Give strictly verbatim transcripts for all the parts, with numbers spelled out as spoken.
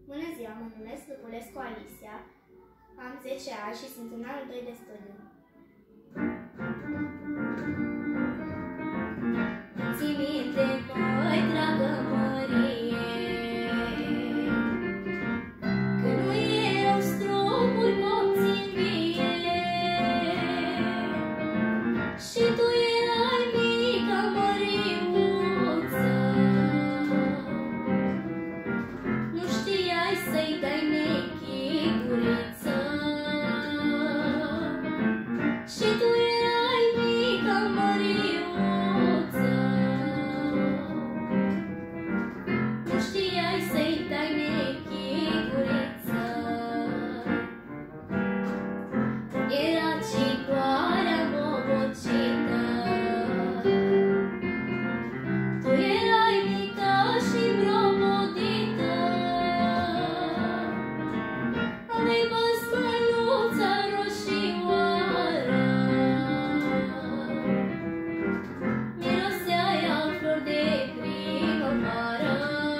Bună ziua, mă numesc Lupulescu Alicia, am zece ani și sunt în anul doi de studiu. Ții minte, măi, dragă Mărie, că nu erau stropuri copții vie și tu erai mica Măriuță. Nu știai să-i dai nechiguriță și tu erai mica Măriuță. Nu știai să-i dai nechiguriță. Era cigoarea bobocită, tu erai mică și brobodită. Aveai băsmănuța roșioară, miroseai a flori de primăvară.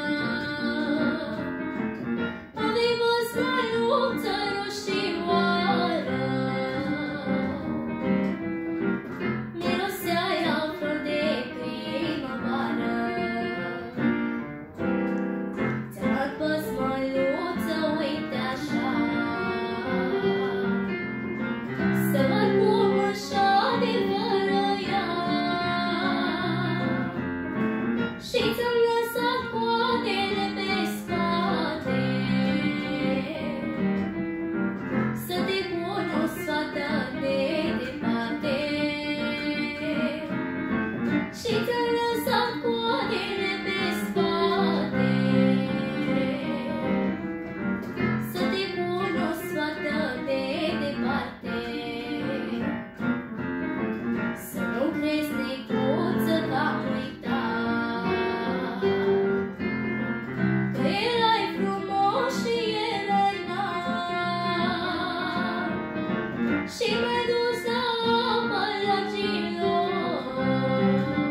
Aveai băsmănuța roșioară, miroseai a flori de primăvară. Ți-am luat băsmăluță, uite așa, să văd cum își adevără ea. Și ți-am lăsat coadele pe spate, să te pun o sfată de departe. Și ți-am lăsat coadele pe spate, să te pun o sfată de departe. Să nu crezi, necuță, că am uitat, că erai frumos și erai înalt și m-ai dus la apa lăgilor.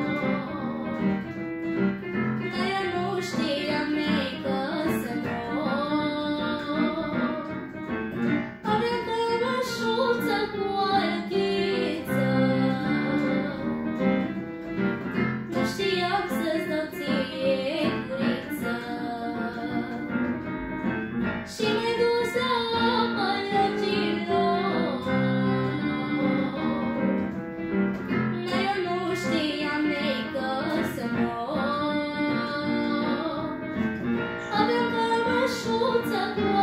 Dar eu nu știam, mică, să mor. Aveam cămășuță cu altiță, nu știam să-ți dau ție guriță. Și m-ai dus la apa lăgilor. Dar eu nu știam, mică, să mor. Aveam cămășuță cu